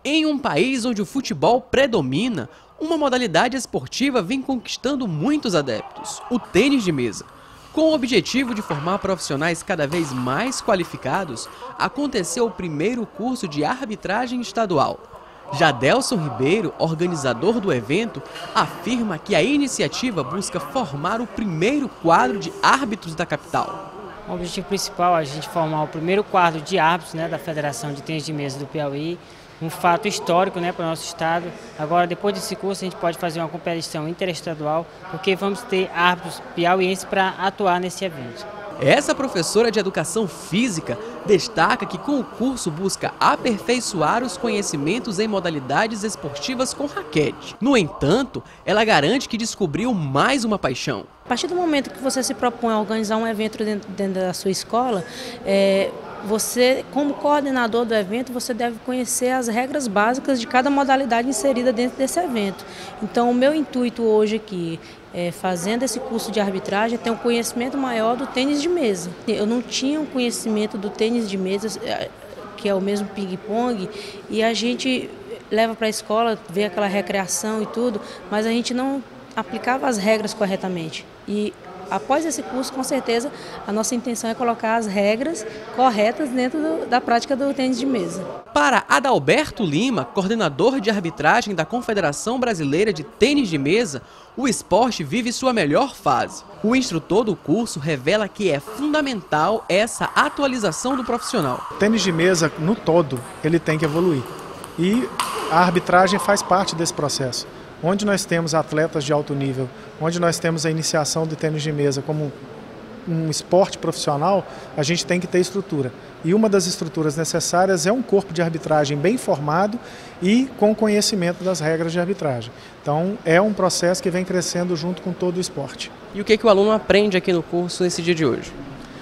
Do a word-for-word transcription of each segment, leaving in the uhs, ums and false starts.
Em um país onde o futebol predomina, uma modalidade esportiva vem conquistando muitos adeptos, o tênis de mesa. Com o objetivo de formar profissionais cada vez mais qualificados, aconteceu o primeiro curso de arbitragem estadual. Jadelson Ribeiro, organizador do evento, afirma que a iniciativa busca formar o primeiro quadro de árbitros da capital. O objetivo principal é a gente formar o primeiro quadro de árbitros, né, da Federação de Tênis de Mesa do Piauí, um fato histórico, né, para o nosso estado. Agora, depois desse curso, a gente pode fazer uma competição interestadual, porque vamos ter árbitros piauienses para atuar nesse evento. Essa professora de educação física destaca que com o curso busca aperfeiçoar os conhecimentos em modalidades esportivas com raquete. No entanto, ela garante que descobriu mais uma paixão. A partir do momento que você se propõe a organizar um evento dentro, dentro da sua escola, é, você, como coordenador do evento, você deve conhecer as regras básicas de cada modalidade inserida dentro desse evento. Então, o meu intuito hoje aqui, é, fazendo esse curso de arbitragem, é ter um conhecimento maior do tênis de mesa. Eu não tinha um conhecimento do tênis de mesa, que é o mesmo ping-pong, e a gente leva para a escola, vê aquela recreação e tudo, mas a gente não aplicava as regras corretamente. E após esse curso, com certeza, a nossa intenção é colocar as regras corretas dentro do, da prática do tênis de mesa. Para Adalberto Lima, coordenador de arbitragem da Confederação Brasileira de Tênis de Mesa, o esporte vive sua melhor fase. O instrutor do curso revela que é fundamental essa atualização do profissional. O tênis de mesa, no todo, ele tem que evoluir. E a arbitragem faz parte desse processo. Onde nós temos atletas de alto nível, onde nós temos a iniciação do tênis de mesa como um esporte profissional, a gente tem que ter estrutura. E uma das estruturas necessárias é um corpo de arbitragem bem formado e com conhecimento das regras de arbitragem. Então, é um processo que vem crescendo junto com todo o esporte. E o que, que o aluno aprende aqui no curso nesse dia de hoje?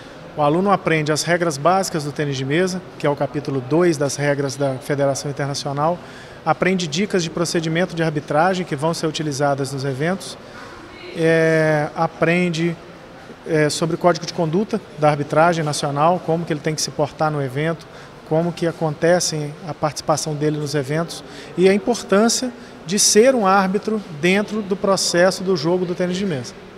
O aluno aprende as regras básicas do tênis de mesa, que é o capítulo dois das regras da Federação Internacional, aprende dicas de procedimento de arbitragem que vão ser utilizadas nos eventos, é, aprende é, sobre o código de conduta da arbitragem nacional, como que ele tem que se portar no evento, como que acontece a participação dele nos eventos e a importância de ser um árbitro dentro do processo do jogo do tênis de mesa.